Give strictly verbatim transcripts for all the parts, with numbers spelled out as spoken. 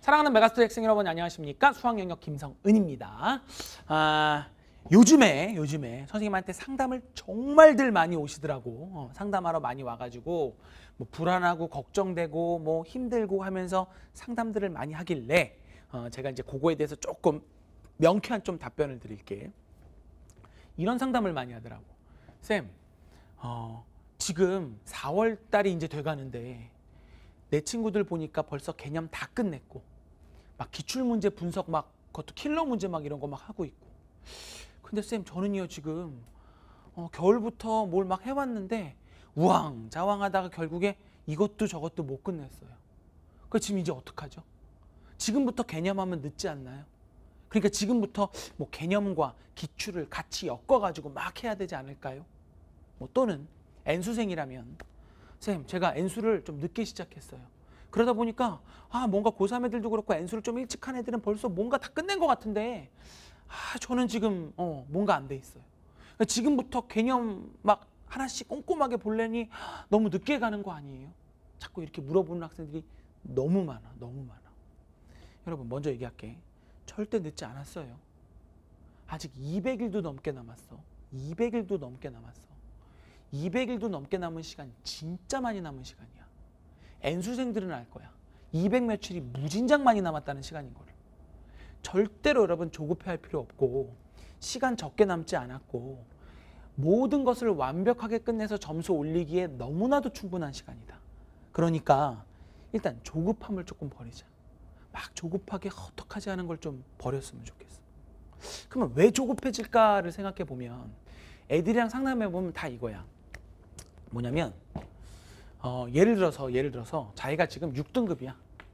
사랑하는 메가스터디 학생 여러분 안녕하십니까? 수학 영역 김성은입니다. 아, 요즘에 요즘에 선생님한테 상담을 정말들 많이 오시더라고. 어, 상담하러 많이 와가지고 뭐 불안하고 걱정되고 뭐 힘들고 하면서 상담들을 많이 하길래 어, 제가 이제 그거에 대해서 조금 명쾌한 좀 답변을 드릴게. 이런 상담을 많이 하더라고. 쌤, 어, 지금 사월 달이 이제 돼가는데 내 친구들 보니까 벌써 개념 다 끝냈고 막 기출문제 분석 막 그것도 킬러 문제 막 이런 거 막 하고 있고. 근데 쌤 저는요 지금 어, 겨울부터 뭘 막 해왔는데 우왕좌왕하다가 결국에 이것도 저것도 못 끝냈어요. 그 지금 이제 어떡하죠? 지금부터 개념하면 늦지 않나요? 그러니까 지금부터 뭐 개념과 기출을 같이 엮어가지고 막 해야 되지 않을까요? 뭐 또는 N수생이라면 쌤 제가 N수를 좀 늦게 시작했어요. 그러다 보니까 아 뭔가 고삼 애들도 그렇고 N수를 좀 일찍 한 애들은 벌써 뭔가 다 끝낸 것 같은데 아 저는 지금 어 뭔가 안 돼 있어요. 지금부터 개념 막 하나씩 꼼꼼하게 볼래니 너무 늦게 가는 거 아니에요? 자꾸 이렇게 물어보는 학생들이 너무 많아. 너무 많아. 여러분 먼저 얘기할게. 절대 늦지 않았어요. 아직 이백 일도 넘게 남았어. 이백 일도 넘게 남았어. 이백 일도 넘게 남은 시간 진짜 많이 남은 시간이야. N수생들은 알 거야. 이백 며칠이 무진장 많이 남았다는 시간인 거를. 절대로 여러분 조급해할 필요 없고 시간 적게 남지 않았고 모든 것을 완벽하게 끝내서 점수 올리기에 너무나도 충분한 시간이다. 그러니까 일단 조급함을 조금 버리자. 막 조급하게 허덕하지 않은 걸 좀 버렸으면 좋겠어. 그러면 왜 조급해질까를 생각해 보면 애들이랑 상담해 보면 다 이거야. 뭐냐면 어, 예를 들어서 예를 들어서 자기가 지금 육 등급이야.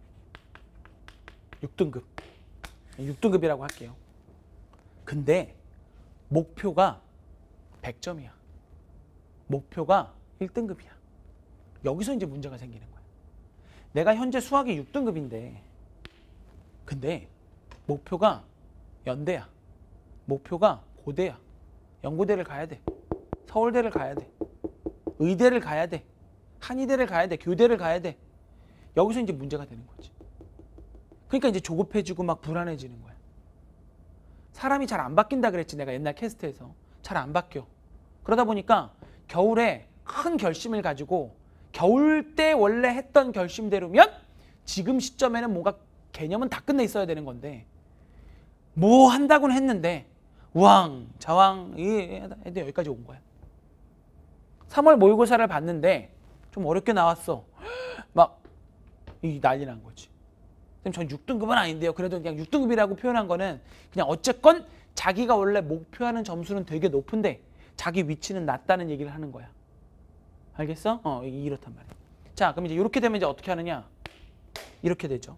육 등급. 육 등급이라고 할게요. 근데 목표가 백 점이야. 목표가 일 등급이야. 여기서 이제 문제가 생기는 거야. 내가 현재 수학이 육 등급인데 근데 목표가 연대야. 목표가 고대야. 연고대를 가야 돼. 서울대를 가야 돼. 의대를 가야 돼. 한의대를 가야 돼. 교대를 가야 돼. 여기서 이제 문제가 되는 거지. 그러니까 이제 조급해지고 막 불안해지는 거야. 사람이 잘 안 바뀐다 그랬지 내가 옛날 캐스트에서. 잘 안 바뀌어. 그러다 보니까 겨울에 큰 결심을 가지고 겨울 때 원래 했던 결심대로면 지금 시점에는 뭔가 개념은 다 끝내 있어야 되는 건데 뭐 한다고는 했는데 우왕 좌왕 애들 여기까지 온 거야. 삼월 모의고사를 봤는데 좀 어렵게 나왔어. 막 이 난리 난 거지. 전 육 등급은 아닌데요. 그래도 그냥 육 등급이라고 표현한 거는 그냥 어쨌건 자기가 원래 목표하는 점수는 되게 높은데 자기 위치는 낮다는 얘기를 하는 거야. 알겠어? 어, 이렇단 말이야. 자, 그럼 이제 이렇게 되면 이제 어떻게 하느냐? 이렇게 되죠.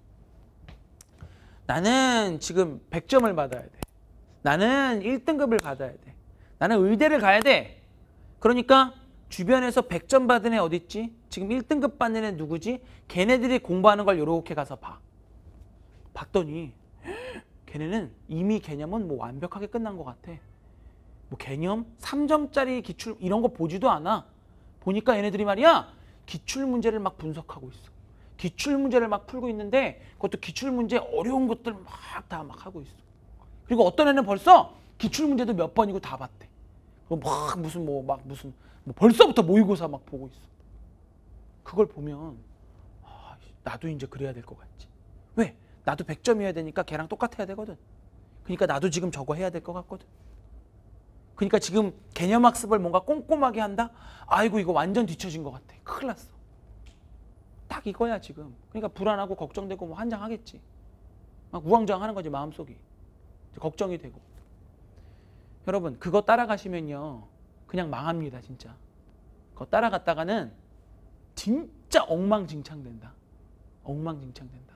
나는 지금 백 점을 받아야 돼. 나는 일 등급을 받아야 돼. 나는 의대를 가야 돼. 그러니까 주변에서 백 점 받은 애 어디 있지? 지금 일 등급 받는 애 누구지? 걔네들이 공부하는 걸 이렇게 가서 봐. 봤더니 걔네는 이미 개념은 뭐 완벽하게 끝난 것 같아. 뭐 개념 삼 점짜리 기출 이런 거 보지도 않아. 보니까 얘네들이 말이야 기출 문제를 막 분석하고 있어. 기출 문제를 막 풀고 있는데 그것도 기출 문제 어려운 것들 막 다 막 하고 있어. 그리고 어떤 애는 벌써 기출 문제도 몇 번이고 다 봤대. 막 무슨 뭐 막 무슨 뭐 벌써부터 모의고사 막 보고 있어. 그걸 보면 아, 나도 이제 그래야 될 것 같지. 왜? 나도 백 점이어야 되니까 걔랑 똑같아야 되거든. 그러니까 나도 지금 저거 해야 될 것 같거든. 그러니까 지금 개념학습을 뭔가 꼼꼼하게 한다? 아이고 이거 완전 뒤처진 것 같아. 큰일 났어. 딱 이거야 지금. 그러니까 불안하고 걱정되고 뭐 환장하겠지. 막 우왕좌왕하는 거지 마음속이. 걱정이 되고. 여러분 그거 따라가시면요. 그냥 망합니다 진짜. 그거 따라갔다가는 진짜 엉망진창된다. 엉망진창된다.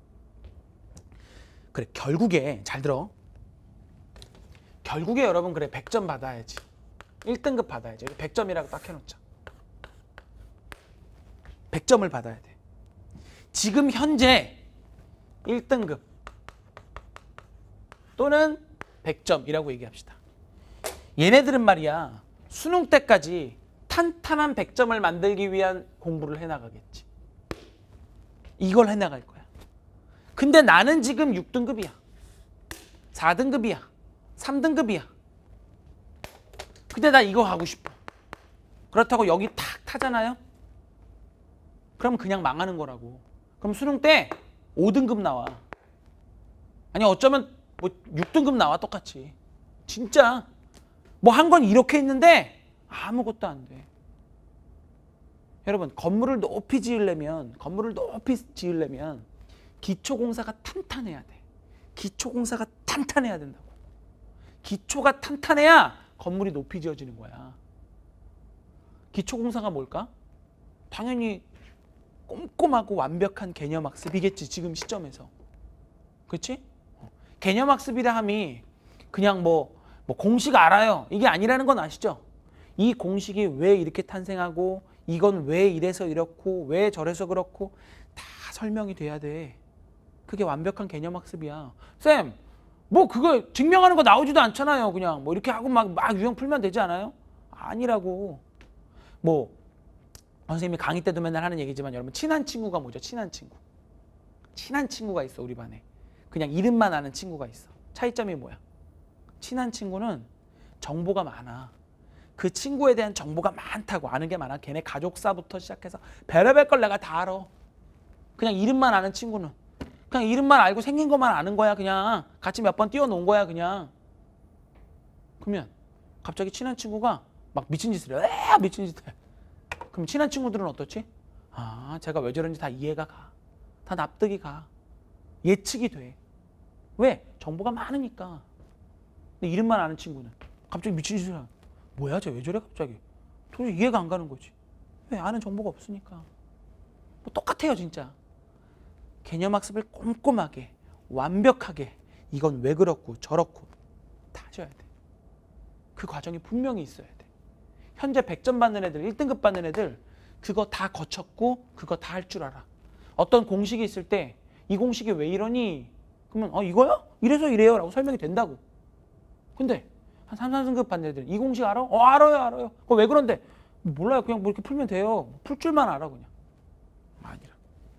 그래 결국에 잘 들어. 결국에 여러분 그래 백 점 받아야지. 일 등급 받아야지. 백 점이라고 딱 해놓자. 백 점을 받아야 돼. 지금 현재 일 등급 또는 백 점이라고 얘기합시다. 얘네들은 말이야 수능 때까지 탄탄한 백 점을 만들기 위한 공부를 해나가겠지. 이걸 해나갈 거야. 근데 나는 지금 육 등급이야. 사 등급이야. 삼 등급이야. 근데 나 이거 하고 싶어. 그렇다고 여기 탁 타잖아요? 그럼 그냥 망하는 거라고. 그럼 수능 때 오 등급 나와. 아니 어쩌면 뭐 육 등급 나와 똑같이. 진짜 뭐 한 건 이렇게 있는데 아무것도 안 돼. 여러분 건물을 높이 지으려면 건물을 높이 지으려면 기초공사가 탄탄해야 돼. 기초공사가 탄탄해야 된다고. 기초가 탄탄해야 건물이 높이 지어지는 거야. 기초공사가 뭘까? 당연히 꼼꼼하고 완벽한 개념학습이겠지. 지금 시점에서. 그렇지? 개념학습이라 함이 그냥 뭐, 뭐 공식 알아요. 이게 아니라는 건 아시죠? 이 공식이 왜 이렇게 탄생하고 이건 왜 이래서 이렇고 왜 저래서 그렇고 다 설명이 돼야 돼. 그게 완벽한 개념학습이야. 쌤, 뭐 그거 증명하는 거 나오지도 않잖아요. 그냥 뭐 이렇게 하고 막, 막 유형 풀면 되지 않아요? 아니라고. 뭐 선생님이 강의 때도 맨날 하는 얘기지만 여러분 친한 친구가 뭐죠? 친한 친구. 친한 친구가 있어 우리 반에. 그냥 이름만 아는 친구가 있어. 차이점이 뭐야? 친한 친구는 정보가 많아. 그 친구에 대한 정보가 많다고. 아는 게 많아. 걔네 가족사부터 시작해서 별의별 걸 내가 다 알아. 그냥 이름만 아는 친구는 그냥 이름만 알고 생긴 것만 아는 거야. 그냥 같이 몇 번 뛰어놓은 거야. 그냥. 그러면 갑자기 친한 친구가 막 미친 짓을 해. 에 미친 짓을 해. 그럼 친한 친구들은 어떻지? 아, 제가 왜 저런지 다 이해가 가. 다 납득이 가. 예측이 돼. 왜? 정보가 많으니까. 근데 이름만 아는 친구는 갑자기 미친 짓을 해. 뭐야, 쟤 왜 저래 갑자기? 도저히 이해가 안 가는 거지. 왜? 아는 정보가 없으니까. 뭐 똑같아요, 진짜. 개념학습을 꼼꼼하게, 완벽하게 이건 왜 그렇고 저렇고 다 하셔야 돼. 그 과정이 분명히 있어야 돼. 현재 백 점 받는 애들, 일 등급 받는 애들 그거 다 거쳤고 그거 다 할 줄 알아. 어떤 공식이 있을 때 이 공식이 왜 이러니? 그러면 어 이거요? 이래서 이래요 라고 설명이 된다고. 근데 한 삼, 사 등급 받는 애들 이 공식 알아? 어 알아요 알아요. 그거 왜 그런데? 몰라요. 그냥 뭐 이렇게 풀면 돼요. 풀 줄만 알아 그냥. 아니라.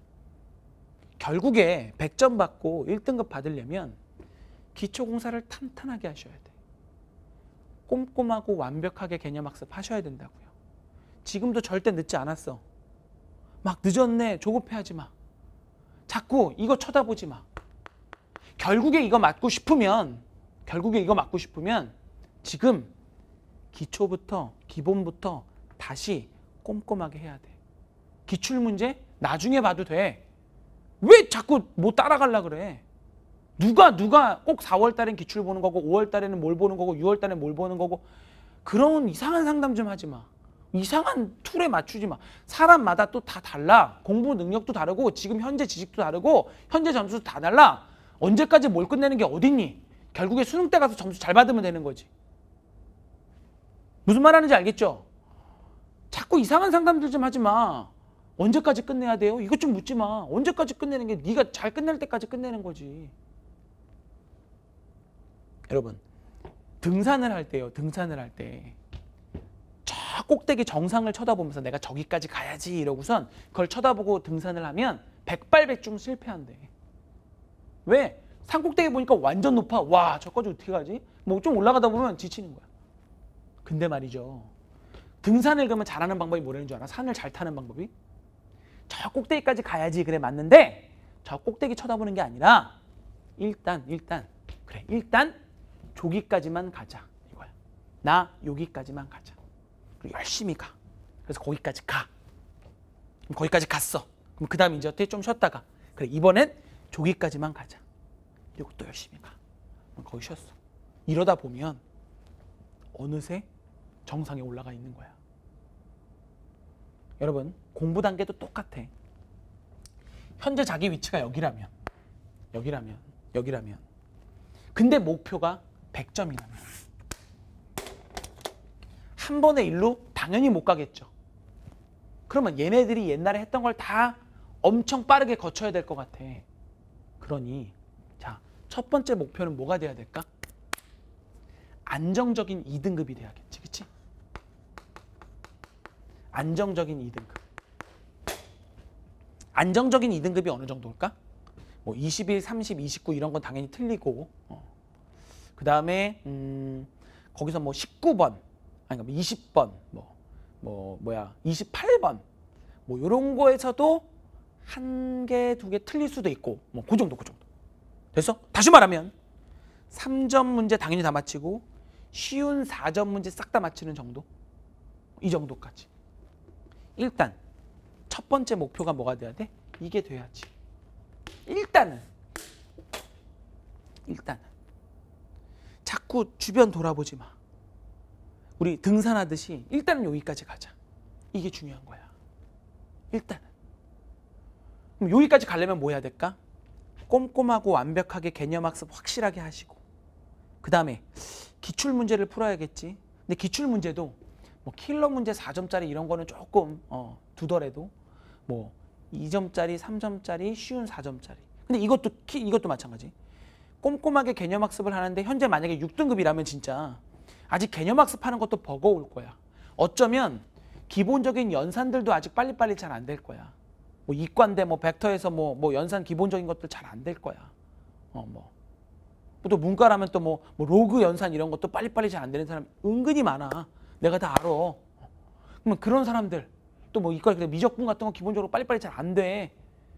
결국에 백 점 받고 일 등급 받으려면 기초공사를 탄탄하게 하셔야 돼. 꼼꼼하고 완벽하게 개념학습 하셔야 된다고요. 지금도 절대 늦지 않았어. 막 늦었네 조급해하지 마. 자꾸 이거 쳐다보지 마. 결국에 이거 맞고 싶으면 결국에 이거 맞고 싶으면 지금 기초부터 기본부터 다시 꼼꼼하게 해야 돼. 기출문제 나중에 봐도 돼. 왜 자꾸 뭐 따라가려 그래? 누가 누가 꼭 사월 달엔 기출 보는 거고 오월 달에는 뭘 보는 거고 유월 달엔 뭘 보는 거고 그런 이상한 상담 좀 하지 마. 이상한 툴에 맞추지 마. 사람마다 또 다 달라. 공부 능력도 다르고 지금 현재 지식도 다르고 현재 점수도 다 달라. 언제까지 뭘 끝내는 게 어딨니? 결국에 수능 때 가서 점수 잘 받으면 되는 거지. 무슨 말 하는지 알겠죠? 자꾸 이상한 상담들 좀 하지 마. 언제까지 끝내야 돼요? 이것 좀 묻지 마. 언제까지 끝내는 게 네가 잘 끝낼 때까지 끝내는 거지. 여러분 등산을 할 때요. 등산을 할 때 저 꼭대기 정상을 쳐다보면서 내가 저기까지 가야지 이러고선 그걸 쳐다보고 등산을 하면 백발백중 실패한대. 왜? 산 꼭대기 보니까 완전 높아. 와 저까지 어떻게 가지? 뭐 좀 올라가다 보면 지치는 거야. 근데 말이죠. 등산을 그러면 잘하는 방법이 뭐라는 줄 알아? 산을 잘 타는 방법이? 저 꼭대기까지 가야지 그래 맞는데 저 꼭대기 쳐다보는 게 아니라 일단 일단 그래 일단 저기까지만 가자 이거야. 나 여기까지만 가자. 그리고 열심히 가. 그래서 거기까지 가. 그럼 거기까지 갔어. 그럼 그 다음 이제 어떻게 좀 쉬었다가 그래 이번엔 저기까지만 가자. 그리고 또 열심히 가. 그럼 거기 쉬었어. 이러다 보면 어느새 정상에 올라가 있는 거야. 여러분 공부 단계도 똑같아. 현재 자기 위치가 여기라면 여기라면 여기라면 근데 목표가 백 점이라면 한 번에 일로 당연히 못 가겠죠. 그러면 얘네들이 옛날에 했던 걸 다 엄청 빠르게 거쳐야 될 것 같아. 그러니 자, 첫 번째 목표는 뭐가 돼야 될까? 안정적인 이 등급이 돼야겠지. 그치? 안정적인 이 등급. 안정적인 이 등급이 어느 정도일까? 뭐 이십일, 삼십, 이십구 이런 건 당연히 틀리고 어. 그 다음에 음, 거기서 뭐 십구 번 아니 뭐 이십 번 뭐 뭐 뭐야 이십팔 번 뭐 이런 거에서도 한 개, 두 개 틀릴 수도 있고 뭐 그 정도 그 정도. 됐어? 다시 말하면 삼 점 문제 당연히 다 맞히고 쉬운 사 점 문제 싹 다 맞히는 정도. 이 정도까지. 일단 첫 번째 목표가 뭐가 돼야 돼? 이게 돼야지. 일단은 일단은 자꾸 주변 돌아보지 마. 우리 등산하듯이 일단은 여기까지 가자. 이게 중요한 거야. 일단은. 그럼 여기까지 가려면 뭐 해야 될까? 꼼꼼하고 완벽하게 개념학습 확실하게 하시고 그 다음에 기출문제를 풀어야겠지. 근데 기출문제도 뭐 킬러 문제 사 점짜리 이런 거는 조금 어, 두더라도 뭐 이 점짜리, 삼 점짜리, 쉬운 사 점짜리. 근데 이것도 키, 이것도 마찬가지. 꼼꼼하게 개념학습을 하는데 현재 만약에 육 등급이라면 진짜 아직 개념학습하는 것도 버거울 거야. 어쩌면 기본적인 연산들도 아직 빨리빨리 잘 안 될 거야. 뭐 이과인데 뭐 벡터에서 뭐, 뭐 연산 기본적인 것들 잘 안 될 거야. 어, 뭐. 또 문과라면 또 뭐, 뭐 로그 연산 이런 것도 빨리빨리 잘 안 되는 사람 은근히 많아. 내가 다 알아. 그러면 그런 사람들 또 뭐 이과 미적분 같은 거 기본적으로 빨리빨리 잘 안 돼.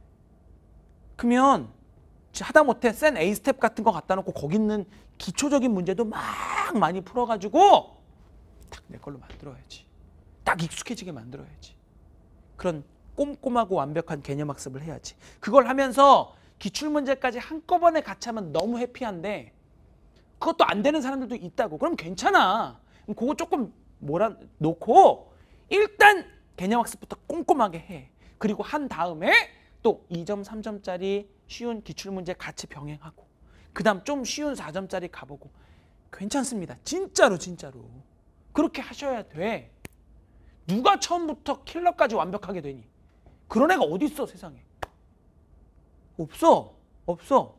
그러면 하다못해 센 A 스텝 같은 거 갖다 놓고 거기 있는 기초적인 문제도 막 많이 풀어가지고 딱 내 걸로 만들어야지. 딱 익숙해지게 만들어야지. 그런 꼼꼼하고 완벽한 개념학습을 해야지. 그걸 하면서 기출문제까지 한꺼번에 같이 하면 너무 해피한데 그것도 안 되는 사람들도 있다고. 그럼 괜찮아. 그럼 그거 조금 뭐라 놓고 일단 개념학습부터 꼼꼼하게 해. 그리고 한 다음에 또 이 점, 삼 점짜리 쉬운 기출문제 같이 병행하고 그 다음 좀 쉬운 사 점짜리 가보고 괜찮습니다. 진짜로 진짜로. 그렇게 하셔야 돼. 누가 처음부터 킬러까지 완벽하게 되니? 그런 애가 어디 있어 세상에. 없어. 없어.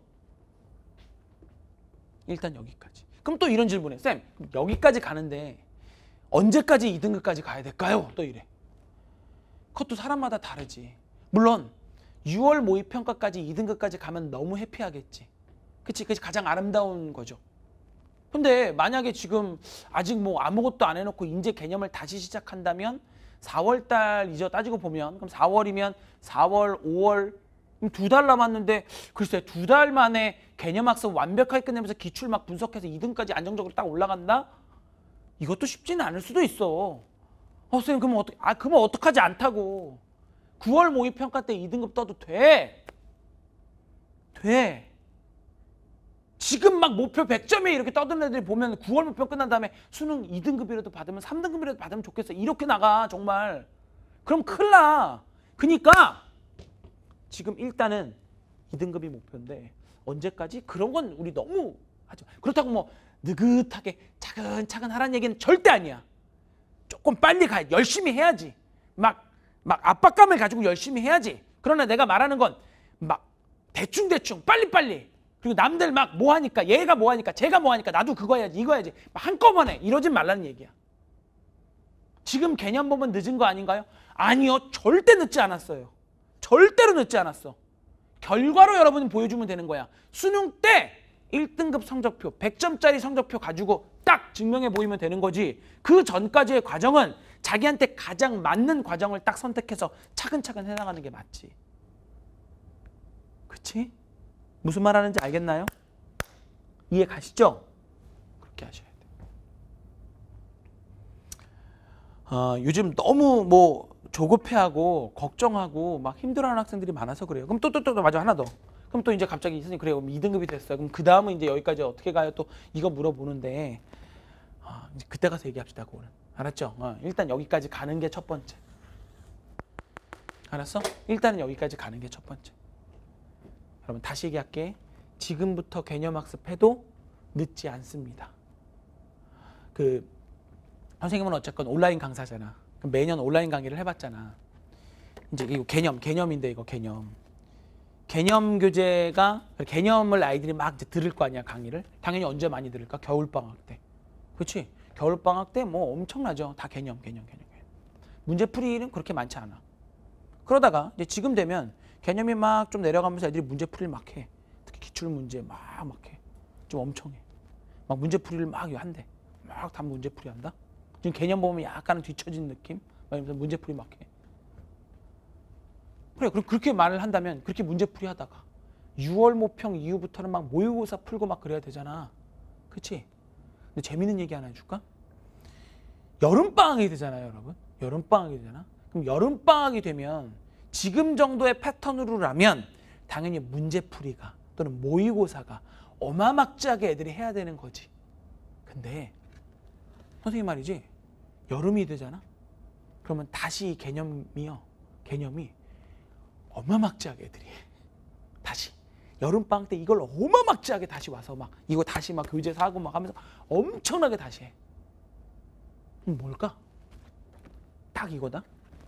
일단 여기까지. 그럼 또 이런 질문해. 쌤, 여기까지 가는데 언제까지 이 등급까지 가야 될까요? 또 이래. 그것도 사람마다 다르지. 물론 유월 모의평가까지 이 등급까지 가면 너무 해피하겠지. 그치? 그치? 가장 아름다운 거죠. 근데 만약에 지금 아직 뭐 아무것도 안 해놓고 이제 개념을 다시 시작한다면 사월 달 이제 따지고 보면 그럼 사월이면 사월, 오월 두 달 남았는데 글쎄 두 달 만에 개념학습 완벽하게 끝내면서 기출 막 분석해서 이 등까지 안정적으로 딱 올라간다? 이것도 쉽지는 않을 수도 있어. 어, 선생님 그러면 어떻게? 아, 그러면 어떡하지 않다고. 구월 모의평가 때 이 등급 떠도 돼. 돼. 지금 막 목표 백 점에 이렇게 떠드는 애들이 보면 구월 모의평가 끝난 다음에 수능 이 등급이라도 받으면 삼 등급이라도 받으면 좋겠어. 이렇게 나가 정말. 그럼 큰일 나. 그러니까 지금 일단은 이 등급이 목표인데 언제까지? 그런 건 우리 너무 하죠. 그렇다고 뭐 느긋하게 차근차근 하라는 얘기는 절대 아니야. 조금 빨리 가야 열심히 해야지. 막, 막 압박감을 가지고 열심히 해야지. 그러나 내가 말하는 건 막 대충대충 빨리빨리 그리고 남들 막 뭐 하니까 얘가 뭐 하니까 제가 뭐 하니까 나도 그거 해야지 이거 해야지 한꺼번에 이러진 말라는 얘기야. 지금 개념 보면 늦은 거 아닌가요? 아니요. 절대 늦지 않았어요. 절대로 늦지 않았어. 결과로 여러분이 보여주면 되는 거야. 수능 때 일 등급 성적표, 백 점짜리 성적표 가지고 딱 증명해 보이면 되는 거지. 그 전까지의 과정은 자기한테 가장 맞는 과정을 딱 선택해서 차근차근 해나가는 게 맞지. 그치? 무슨 말 하는지 알겠나요? 이해 가시죠? 그렇게 하셔야 돼. 어, 요즘 너무 뭐 조급해하고 걱정하고 막 힘들어하는 학생들이 많아서 그래요. 그럼 또 또 또 맞아 하나 더. 그럼 또 이제 갑자기 선생님 그래요. 그럼 이 등급이 됐어요. 그럼 그 다음은 이제 여기까지 어떻게 가요? 또 이거 물어보는데 어, 이제 그때 가서 얘기합시다. 그거는 알았죠? 어, 일단 여기까지 가는 게 첫 번째. 알았어? 일단은 여기까지 가는 게 첫 번째. 여러분 다시 얘기할게. 지금부터 개념학습해도 늦지 않습니다. 그 선생님은 어쨌건 온라인 강사잖아. 그럼 매년 온라인 강의를 해봤잖아. 이제 이거 개념, 개념인데 이거 개념. 개념 교재가 개념을 아이들이 막 이제 들을 거 아니야 강의를. 당연히 언제 많이 들을까? 겨울방학 때. 그렇지? 겨울방학 때 뭐 엄청나죠. 다 개념, 개념, 개념. 문제풀이는 그렇게 많지 않아. 그러다가 이제 지금 되면 개념이 막 좀 내려가면서 애들이 문제풀이를 막 해. 특히 기출문제 막 막 해. 좀 엄청 해. 막 문제풀이를 막 한대. 막 다 문제풀이 한다. 지금 개념 보면 약간은 뒤처진 느낌? 막 이러면서 문제풀이 막 해. 그래, 그럼 그렇게 말을 한다면 그렇게 문제풀이 하다가 유월 모평 이후부터는 막 모의고사 풀고 막 그래야 되잖아. 그치? 근데 재밌는 얘기 하나 해줄까? 여름방학이 되잖아요, 여러분. 여름방학이 되잖아. 그럼 여름방학이 되면 지금 정도의 패턴으로라면 당연히 문제풀이가 또는 모의고사가 어마막지하게 애들이 해야 되는 거지. 근데 선생님 말이지, 여름이 되잖아? 그러면 다시 이 개념이요. 개념이 어마막지하게 애들이 해. 다시. 여름방학 때 이걸 어마막지하게 다시 와서 막 이거 다시 막 교재에서 하고 막 하면서 엄청나게 다시 해. 그럼 뭘까? 딱 이거다.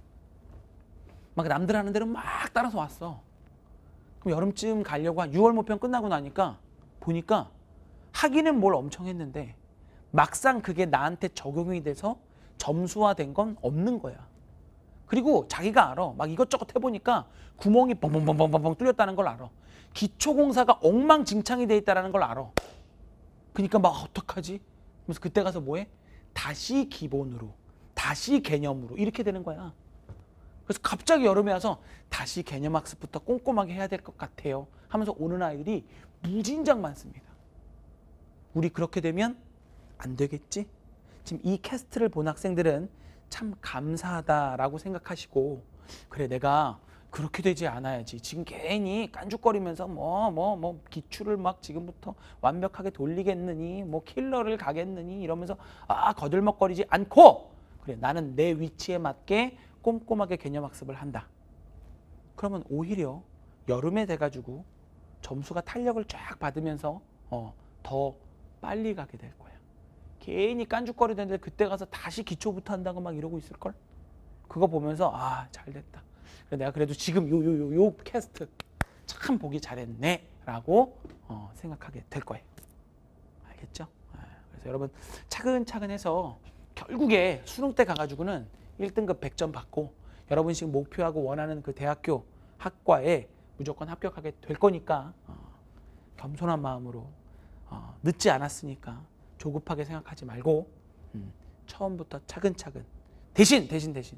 막 남들 하는 대로 막 따라서 왔어. 그럼 여름쯤 가려고 한 유월 모평 끝나고 나니까 보니까 하기는 뭘 엄청 했는데 막상 그게 나한테 적용이 돼서 점수화된 건 없는 거야. 그리고 자기가 알아. 막 이것저것 해보니까 구멍이 뻥뻥뻥뻥뻥 뚫렸다는 걸 알아. 기초공사가 엉망진창이 돼 있다는 걸 알아. 그러니까 막 어떡하지? 그래서 그때 가서 뭐해? 다시 기본으로, 다시 개념으로 이렇게 되는 거야. 그래서 갑자기 여름에 와서 다시 개념학습부터 꼼꼼하게 해야 될 것 같아요 하면서 오는 아이들이 무진장 많습니다. 우리 그렇게 되면 안 되겠지? 지금 이 캐스트를 본 학생들은 참 감사하다라고 생각하시고, 그래 내가 그렇게 되지 않아야지. 지금 괜히 깐죽거리면서 뭐 뭐 뭐 기출을 막 지금부터 완벽하게 돌리겠느니 뭐 킬러를 가겠느니 이러면서 아 거들먹거리지 않고, 그래 나는 내 위치에 맞게 꼼꼼하게 개념학습을 한다. 그러면 오히려 여름에 돼가지고 점수가 탄력을 쫙 받으면서 어, 더 빨리 가게 될 거야. 괜히 깐죽거리는데 그때 가서 다시 기초부터 한다고 막 이러고 있을걸? 그거 보면서 아 잘됐다. 내가 그래도 지금 요 요 요 요 캐스트 참 보기 잘했네 라고 어, 생각하게 될 거예요. 알겠죠? 그래서 여러분 차근차근 해서 결국에 수능 때 가가지고는 일 등급 백 점 받고 여러분이 지금 목표하고 원하는 그 대학교 학과에 무조건 합격하게 될 거니까 어, 겸손한 마음으로 어, 늦지 않았으니까 조급하게 생각하지 말고 음, 처음부터 차근차근 대신 대신 대신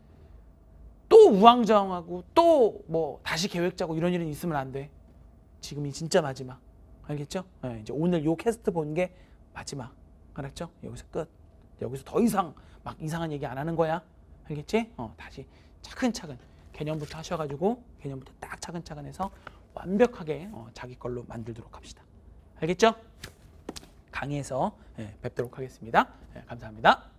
또 우왕좌왕하고 또 뭐 다시 계획 짜고 이런 일은 있으면 안 돼. 지금이 진짜 마지막. 알겠죠? 네, 이제 오늘 요 캐스트 본 게 마지막. 알았죠? 여기서 끝. 여기서 더 이상 막 이상한 얘기 안 하는 거야. 알겠지? 어, 다시 차근차근 개념부터 하셔가지고 개념부터 딱 차근차근 해서 완벽하게 어, 자기 걸로 만들도록 합시다. 알겠죠? 강의에서 예, 뵙도록 하겠습니다. 예, 감사합니다.